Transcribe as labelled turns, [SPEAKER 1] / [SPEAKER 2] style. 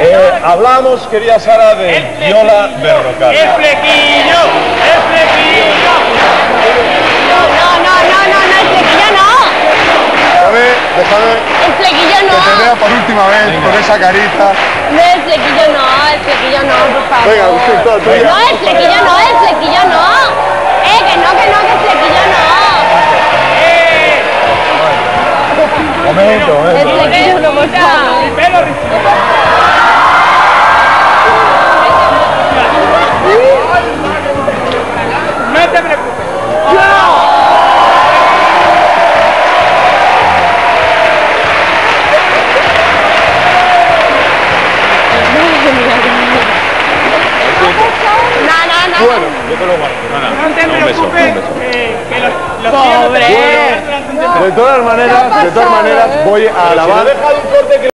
[SPEAKER 1] Hablamos, querida Sara, de Viola Berrocal.
[SPEAKER 2] ¡El flequillo! ¡El flequillo!
[SPEAKER 3] No, el flequillo no.
[SPEAKER 4] Déjame
[SPEAKER 3] El flequillo no.
[SPEAKER 4] que te vea por última vez con esa carita.
[SPEAKER 3] No, el flequillo no, por favor.
[SPEAKER 4] Venga, usted todo tuyo.
[SPEAKER 3] No, el flequillo no. Que no, el flequillo no.
[SPEAKER 1] Momento.
[SPEAKER 3] El flequillo no, por favor.
[SPEAKER 2] No te preocupes.
[SPEAKER 3] No.
[SPEAKER 1] Bueno, yo te lo guardo.
[SPEAKER 2] No te preocupes, que los
[SPEAKER 3] Pobre.
[SPEAKER 4] De todas maneras, voy a alabar.